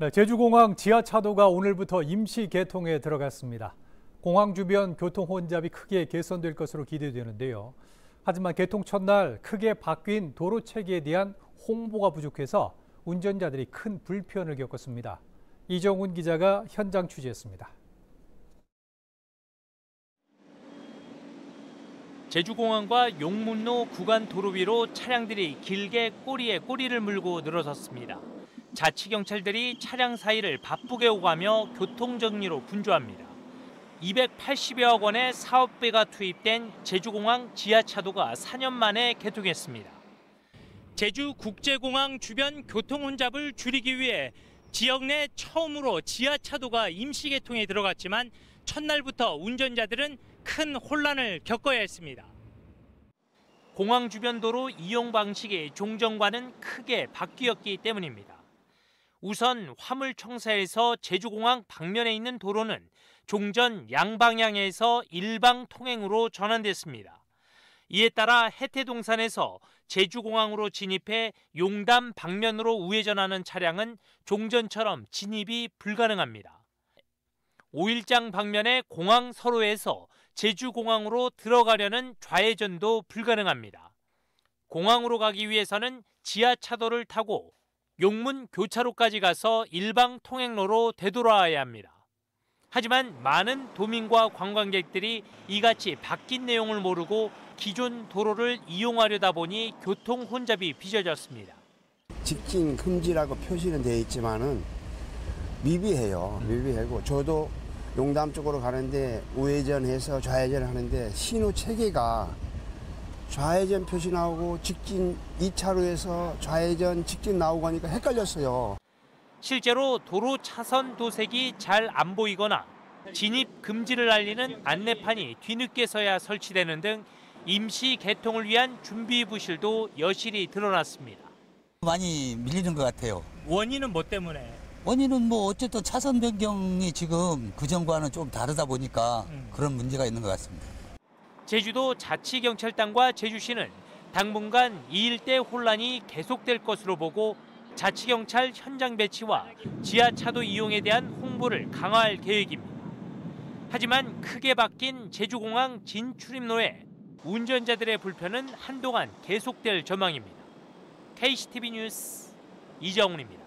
네, 제주공항 지하차도가 오늘부터 임시 개통에 들어갔습니다. 공항 주변 교통 혼잡이 크게 개선될 것으로 기대되는데요. 하지만 개통 첫날 크게 바뀐 도로 체계에 대한 홍보가 부족해서 운전자들이 큰 불편을 겪었습니다. 이정훈 기자가 현장 취재했습니다. 제주공항과 용문로 구간 도로 위로 차량들이 길게 꼬리에 꼬리를 물고 늘어섰습니다. 자치경찰들이 차량 사이를 바쁘게 오가며 교통정리로 분주합니다. 280여억 원의 사업비가 투입된 제주공항 지하차도가 4년 만에 개통했습니다. 제주국제공항 주변 교통 혼잡을 줄이기 위해 지역 내 처음으로 지하차도가 임시 개통에 들어갔지만 첫날부터 운전자들은 큰 혼란을 겪어야 했습니다. 공항 주변 도로 이용 방식이 종전과는 크게 바뀌었기 때문입니다. 우선 화물청사에서 제주공항 방면에 있는 도로는 종전 양방향에서 일방 통행으로 전환됐습니다. 이에 따라 해태동산에서 제주공항으로 진입해 용담 방면으로 우회전하는 차량은 종전처럼 진입이 불가능합니다. 오일장 방면의 공항 서로에서 제주공항으로 들어가려는 좌회전도 불가능합니다. 공항으로 가기 위해서는 지하차도를 타고 용문 교차로까지 가서 일방 통행로로 되돌아와야 합니다. 하지만 많은 도민과 관광객들이 이같이 바뀐 내용을 모르고 기존 도로를 이용하려다 보니 교통 혼잡이 빚어졌습니다. 직진 금지라고 표시는 되어 있지만은 미비하고 저도 용담 쪽으로 가는데 우회전해서 좌회전 하는데 신호 체계가 좌회전 표시 나오고 직진 2차로에서 좌회전 직진 나오고 하니까 헷갈렸어요. 실제로 도로 차선 도색이 잘 안 보이거나 진입 금지를 알리는 안내판이 뒤늦게서야 설치되는 등 임시 개통을 위한 준비 부실도 여실히 드러났습니다. 많이 밀리는 것 같아요. 원인은 뭐 때문에? 원인은 뭐 어쨌든 차선 변경이 지금 그전과는 좀 다르다 보니까 그런 문제가 있는 것 같습니다. 제주도 자치경찰당과 제주시는 당분간 이 일대 혼란이 계속될 것으로 보고 자치경찰 현장 배치와 지하차도 이용에 대한 홍보를 강화할 계획입니다. 하지만 크게 바뀐 제주공항 진출입로에 운전자들의 불편은 한동안 계속될 전망입니다. KCTV 뉴스 이정훈입니다.